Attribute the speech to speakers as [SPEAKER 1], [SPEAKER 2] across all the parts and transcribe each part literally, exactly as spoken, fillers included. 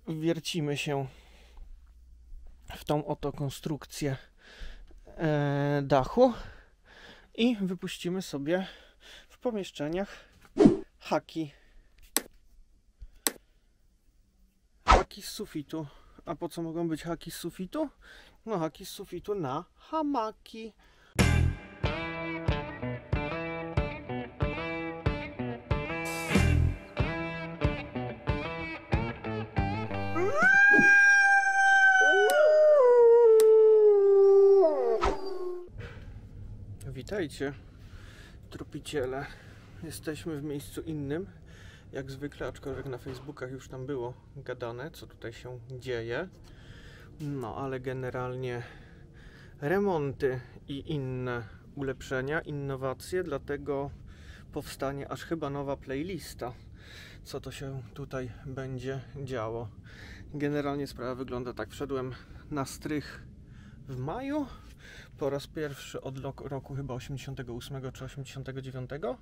[SPEAKER 1] wiercimy się w tą oto konstrukcję e, dachu i wypuścimy sobie w pomieszczeniach haki. Haki z sufitu. A po co mogą być haki z sufitu? No haki z sufitu na hamaki. Witajcie, tropiciele. Jesteśmy w miejscu innym, jak zwykle, aczkolwiek na Facebookach już tam było gadane, co tutaj się dzieje. No, ale generalnie remonty i inne ulepszenia, innowacje, dlatego powstanie aż chyba nowa playlista, co to się tutaj będzie działo. Generalnie sprawa wygląda tak. Wszedłem na strych w maju, po raz pierwszy od roku chyba osiemdziesiątego ósmego czy osiemdziesiątego dziewiątego.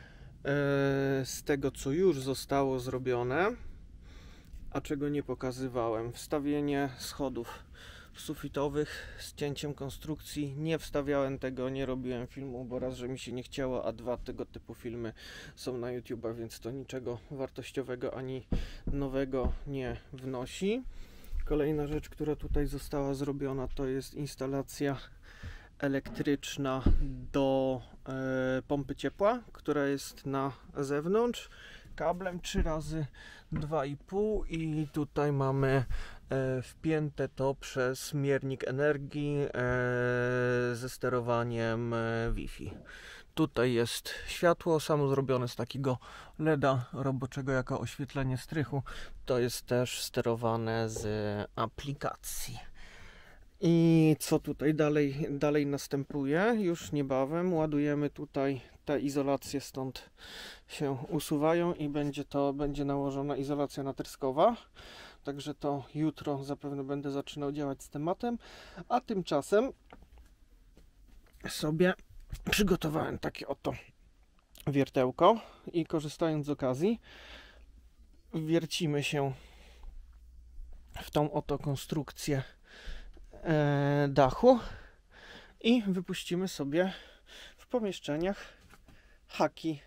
[SPEAKER 1] Z tego, co już zostało zrobione, a czego nie pokazywałem: wstawienie schodów sufitowych z cięciem konstrukcji. Nie wstawiałem tego, nie robiłem filmu, bo raz, że mi się nie chciało, a dwa, tego typu filmy są na YouTube'a, więc to niczego wartościowego ani nowego nie wnosi. Kolejna rzecz, która tutaj została zrobiona, to jest instalacja elektryczna do e, pompy ciepła, która jest na zewnątrz kablem trzy razy dwa i pół i tutaj mamy e, wpięte to przez miernik energii e, ze sterowaniem e, Wi-Fi. Tutaj jest światło, samo zrobione z takiego leda roboczego jako oświetlenie strychu. To jest też sterowane z aplikacji. I co tutaj dalej, dalej następuje? Już niebawem ładujemy tutaj te izolacje, stąd się usuwają i będzie to będzie nałożona izolacja natryskowa. Także to jutro zapewne będę zaczynał działać z tematem, a tymczasem sobie przygotowałem takie oto wiertełko i korzystając z okazji wiercimy się w tą oto konstrukcję e, dachu i wypuścimy sobie w pomieszczeniach haki.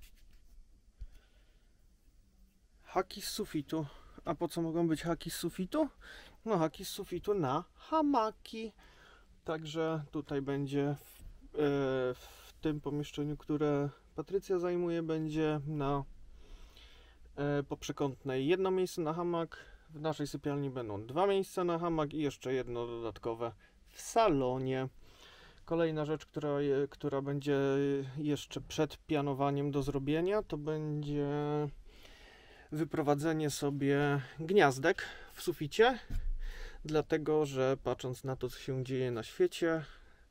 [SPEAKER 1] Haki z sufitu. A po co mogą być haki z sufitu? No haki z sufitu na hamaki. Także tutaj będzie w, e, w tym pomieszczeniu, które Patrycja zajmuje, będzie na e, poprzekątnej jedno miejsce na hamak. W naszej sypialni będą dwa miejsca na hamak i jeszcze jedno dodatkowe w salonie. Kolejna rzecz, która, je, która będzie jeszcze przed pianowaniem do zrobienia, to będzie wyprowadzenie sobie gniazdek w suficie, dlatego że patrząc na to, co się dzieje na świecie,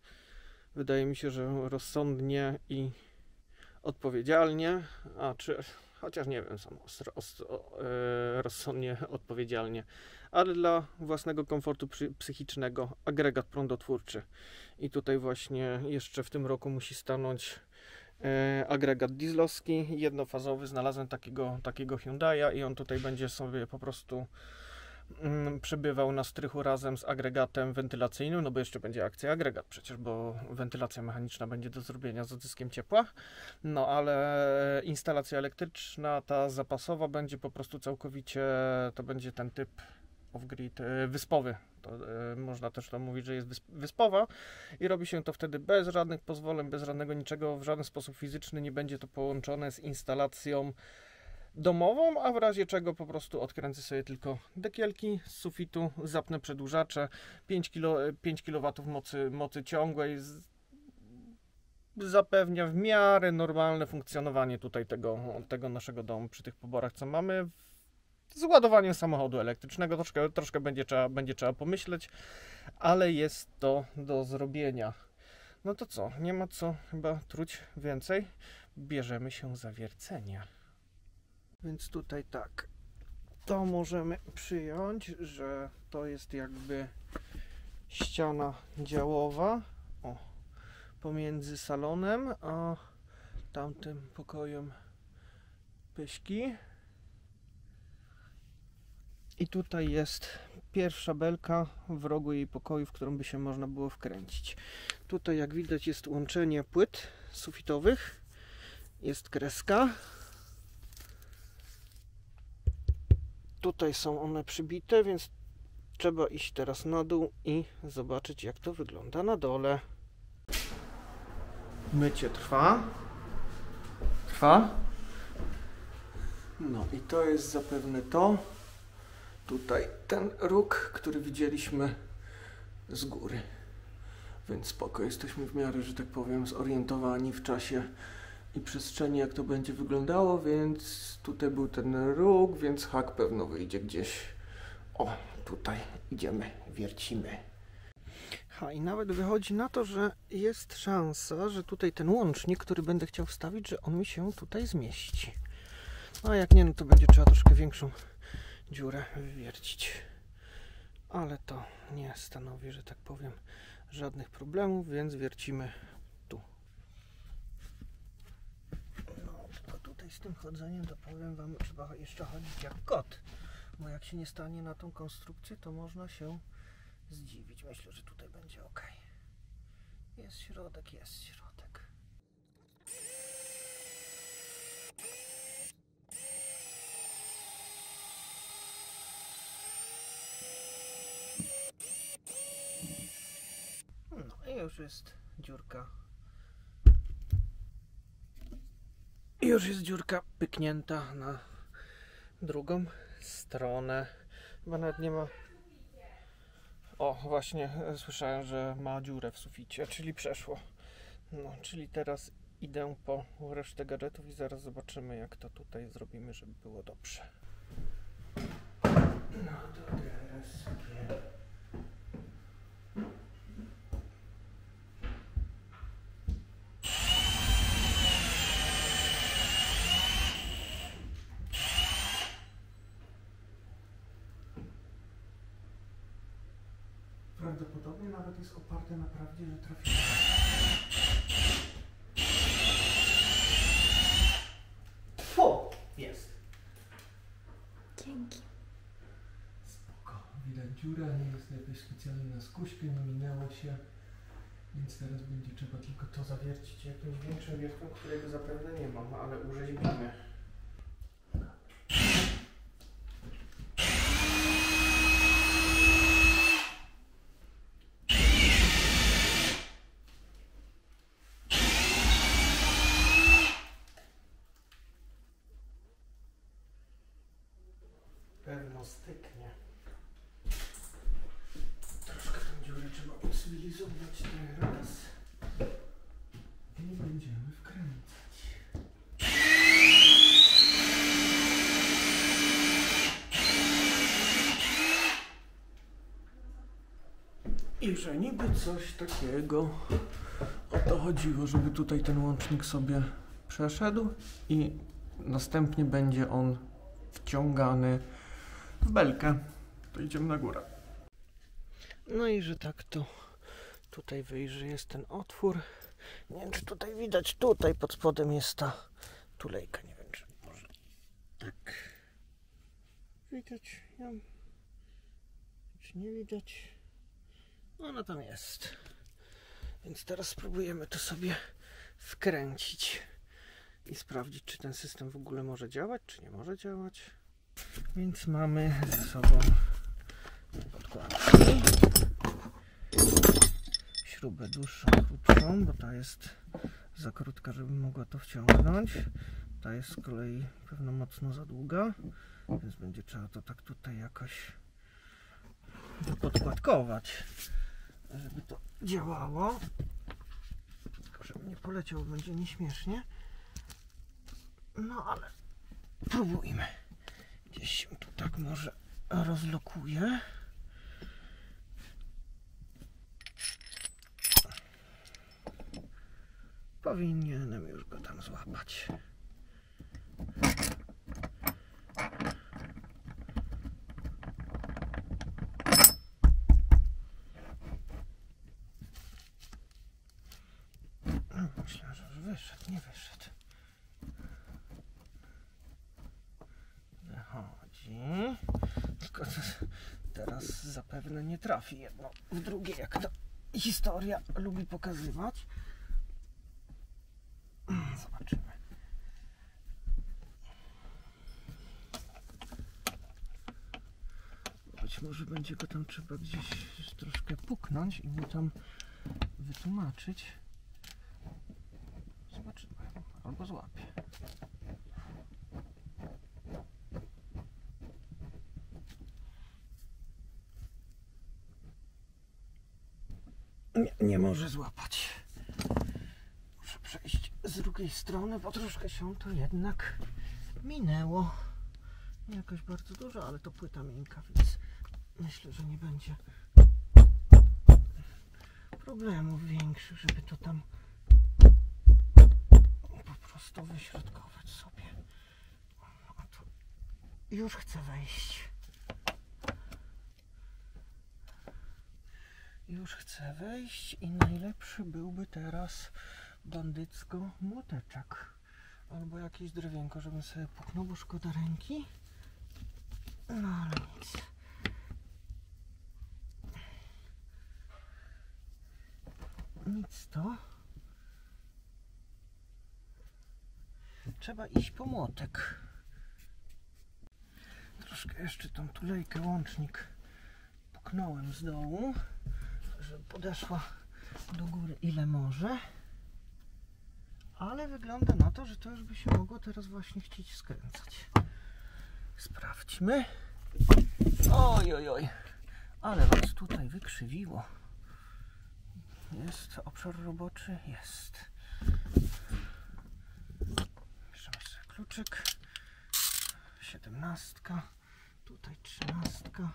[SPEAKER 1] wydaje mi się, że rozsądnie i odpowiedzialnie, a czy chociaż nie wiem, sam ostro, ostro, e, rozsądnie, odpowiedzialnie, ale dla własnego komfortu psychicznego agregat prądotwórczy. I tutaj właśnie jeszcze w tym roku musi stanąć e, agregat dieslowski, jednofazowy. Znalazłem takiego, takiego Hyundai'a i on tutaj będzie sobie po prostu mm, przebywał na strychu razem z agregatem wentylacyjnym, no bo jeszcze będzie akcja agregat przecież, bo wentylacja mechaniczna będzie do zrobienia z odzyskiem ciepła. No ale instalacja elektryczna, ta zapasowa, będzie po prostu całkowicie, to będzie ten typ off-grid wyspowy. To, y, można też to mówić, że jest wyspowa i robi się to wtedy bez żadnych pozwoleń, bez żadnego niczego, w żaden sposób fizyczny nie będzie to połączone z instalacją domową, a w razie czego po prostu odkręcę sobie tylko dekielki z sufitu, zapnę przedłużacze, pięć kilowatów mocy, mocy ciągłej, z, zapewnia w miarę normalne funkcjonowanie tutaj tego, tego naszego domu przy tych poborach, co mamy. Z ładowaniem samochodu elektrycznego troszkę, troszkę będzie, trzeba, będzie trzeba pomyśleć, ale jest to do zrobienia. No to co, nie ma co chyba truć więcej, bierzemy się za wiercenie. Więc tutaj tak, to możemy przyjąć, że to jest jakby ściana działowa, o, pomiędzy salonem a tamtym pokojem Pyśki. I tutaj jest pierwsza belka w rogu jej pokoju, w którą by się można było wkręcić. Tutaj, jak widać, jest łączenie płyt sufitowych. Jest kreska. Tutaj są one przybite, więc trzeba iść teraz na dół i zobaczyć, jak to wygląda na dole. Mycie trwa. Trwa. No i to jest zapewne to. Tutaj ten róg, który widzieliśmy z góry. Więc spoko, jesteśmy w miarę, że tak powiem, zorientowani w czasie i przestrzeni, jak to będzie wyglądało, więc tutaj był ten róg, więc hak pewno wyjdzie gdzieś. O, tutaj idziemy, wiercimy. Ha, i nawet wychodzi na to, że jest szansa, że tutaj ten łącznik, który będę chciał wstawić, że on mi się tutaj zmieści. A jak nie, no to będzie trzeba troszkę większą dziurę wywiercić. Ale to nie stanowi, że tak powiem, żadnych problemów, więc wiercimy tu. No, tylko tutaj z tym chodzeniem, to powiem wam, trzeba jeszcze chodzić jak kot. Bo jak się nie stanie na tą konstrukcję, to można się zdziwić. Myślę, że tutaj będzie ok. Jest środek, jest środek. No i już jest dziurka. I już jest dziurka pyknięta na drugą stronę. Chyba nawet nie ma... O, właśnie słyszałem, że ma dziurę w suficie, czyli przeszło. No, czyli teraz idę po resztę gadżetów i zaraz zobaczymy, jak to tutaj zrobimy, żeby było dobrze. No to teraz sobie... Prawdopodobnie nawet jest oparte na prawdzie, że trafiłem. Fu! Jest.
[SPEAKER 2] Dzięki.
[SPEAKER 1] Spoko. Widać dziura, nie jest jakoś specjalnie na skuśkę, nie minęło się. Więc teraz będzie trzeba tylko to zawiercić jakimś większym wiertłem, którego zapewne nie mam, ale urzeźbimy. Pewno styknie. Troszkę tę dziurę trzeba ucywilizować teraz. I będziemy wkręcać. I że niby coś takiego. O to chodziło, żeby tutaj ten łącznik sobie przeszedł i następnie będzie on wciągany w belkę. To idziemy na górę. No i że tak to tutaj wyjrzy, jest ten otwór. Nie wiem, czy tutaj widać, tutaj pod spodem jest ta tulejka. Nie wiem, czy może tak widać ją, czy nie widać. Ona tam jest. Więc teraz spróbujemy to sobie wkręcić i sprawdzić, czy ten system w ogóle może działać, czy nie może działać. Więc mamy ze sobą podkładki, śrubę dłuższą, krótszą, bo ta jest za krótka, żeby mogła to wciągnąć. Ta jest z kolei pewno mocno za długa, więc będzie trzeba to tak tutaj jakoś podkładkować, żeby to działało. Tylko żeby nie poleciał, będzie nieśmiesznie. No ale próbujmy. Gdzieś się tu tak może rozlokuje. Powinienem już go tam złapać. No, myślę, że już wyszedł, nie wyszedł. Wychodzi. Tylko nas zapewne nie trafi jedno w drugie, jak to historia lubi pokazywać. Zobaczymy. Być może będzie go tam trzeba gdzieś troszkę puknąć i mu tam wytłumaczyć. Zobaczymy. Albo złapie. Nie, nie może złapać. Muszę przejść z drugiej strony, bo troszkę się to jednak minęło. Nie jakoś bardzo dużo, ale to płyta miękka, więc myślę, że nie będzie problemów większych, żeby to tam po prostu wyśrodkować sobie. A to już chcę wejść. Już chcę wejść i najlepszy byłby teraz bandycko młoteczek. Albo jakieś drewienko, żebym sobie puknął, bo szkoda ręki. No ale nic. Nic to. Trzeba iść po młotek. Troszkę jeszcze tą tulejkę, łącznik puknąłem z dołu, żeby podeszła do góry ile może. Ale wygląda na to, że to już by się mogło teraz właśnie chcieć skręcać. Sprawdźmy. Oj, oj, oj. Ale was tutaj wykrzywiło. Jest obszar roboczy? Jest. Bierzemy sobie kluczyk. Siedemnastka. Tutaj trzynastka.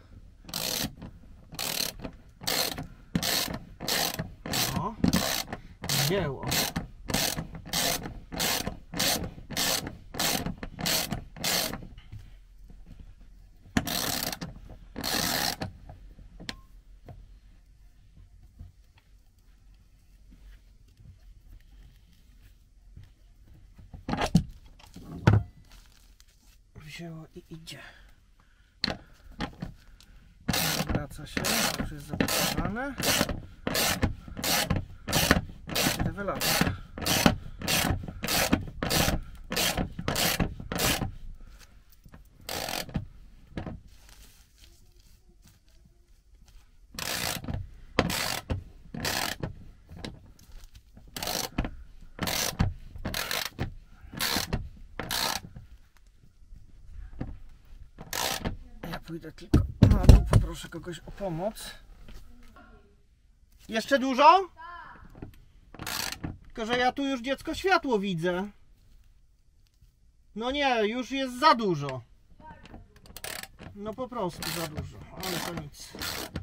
[SPEAKER 1] No. Wzięło. Wzięło i idzie. Wraca się, już jest zabudowane. Rewelacja. Pójdę tylko na dół, poproszę kogoś o pomoc. Jeszcze dużo? Tylko, że ja tu już dziecko światło widzę. No nie, już jest za dużo. No po prostu za dużo, ale to nic.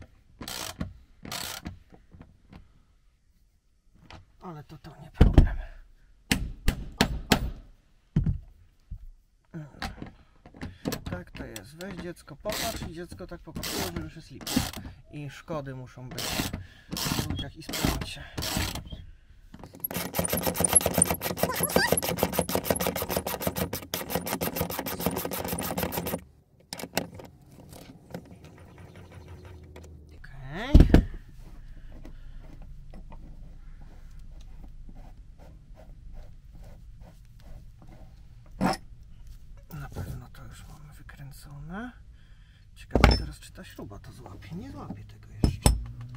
[SPEAKER 1] Ale to to nie problem. Tak to jest. Weź dziecko, popatrz i dziecko tak popatrzyło, że już jest lipa. I szkody muszą być w ludziach i sprawcie. Okej. Na pewno to już mamy wykręcone. Ciekawe teraz, czy ta śruba to złapie. Nie złapie tego jeszcze.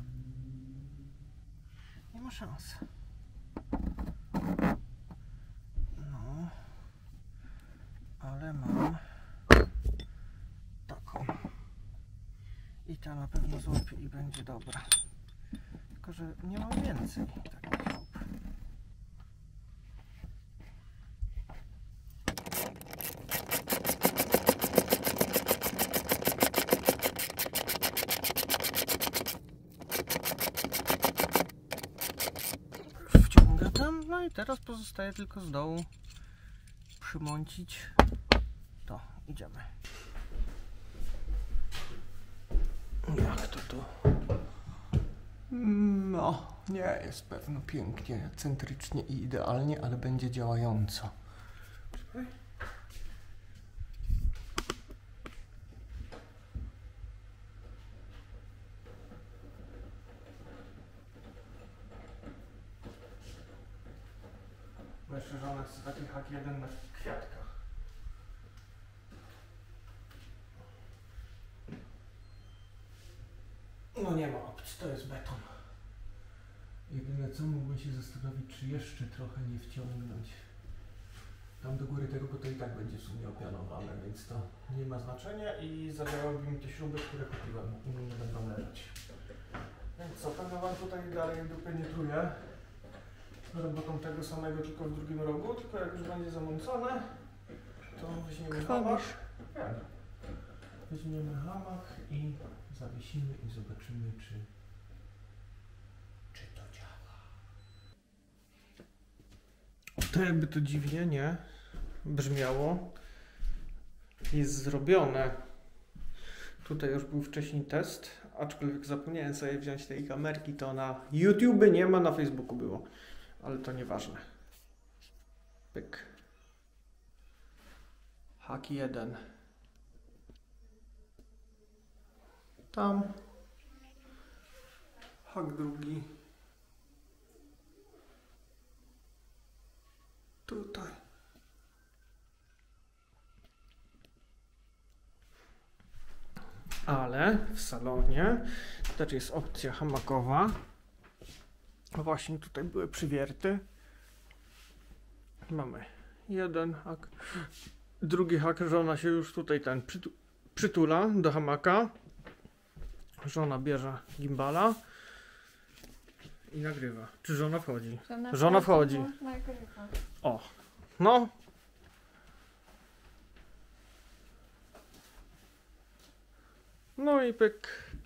[SPEAKER 1] Nie ma szans. No. Ale mam taką. I ta na pewno złapie i będzie dobra. Tylko, że nie mam więcej takich śrub. Wciąga tam, no i teraz pozostaje tylko z dołu przymącić to. Idziemy. Jak to tu? No, nie jest pewno pięknie, centrycznie i idealnie, ale będzie działająco. jeszcze żona chce taki hak jeden na kwiatka. No nie ma opcji, to jest beton. Jedyne co, mógłbym się zastanowić, czy jeszcze trochę nie wciągnąć tam do góry tego, bo to i tak będzie w sumie opianowane, więc to nie ma znaczenia i zadziałałyby mi te śruby, które kupiłem i mi nie będą leżeć. Więc co, pewno wam tutaj dalej dupy nie truję robotą tego samego, tylko w drugim rogu, tylko jak już będzie zamącone, to weźmiemy hamak. Wiem. Weźmiemy hamak i zawiesimy i zobaczymy, czy, czy to działa. To jakby to dziwnie, nie? Brzmiało. Jest zrobione. Tutaj już był wcześniej test, aczkolwiek zapomniałem sobie wziąć tej kamerki, to na YouTube nie ma, na Facebooku było. Ale to nieważne. Pyk. Hak jeden. Tam. Hak drugi. Tutaj. Ale w salonie też jest opcja hamakowa. Właśnie tutaj były przywierty. Mamy jeden hak. Drugi hak, żona się już tutaj ten przytu przytula do hamaka. Żona bierze gimbala i nagrywa. Czy żona wchodzi?
[SPEAKER 2] Żona,
[SPEAKER 1] żona wchodzi.
[SPEAKER 2] Nagrywa.
[SPEAKER 1] O, no. No i pyk.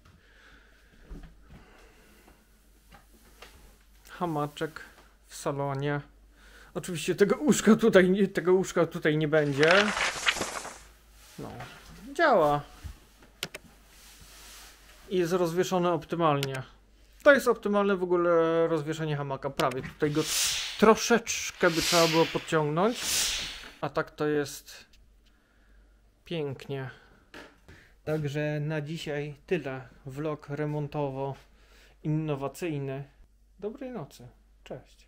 [SPEAKER 1] Hamaczek w salonie. Oczywiście tego łóżka tutaj nie, tego łóżka tutaj nie będzie. No, działa. I jest rozwieszone optymalnie. To jest optymalne w ogóle rozwieszenie hamaka. Prawie tutaj go troszeczkę by trzeba było podciągnąć. A tak to jest pięknie. Także na dzisiaj tyle. Vlog remontowo-innowacyjny. Dobrej nocy. Cześć.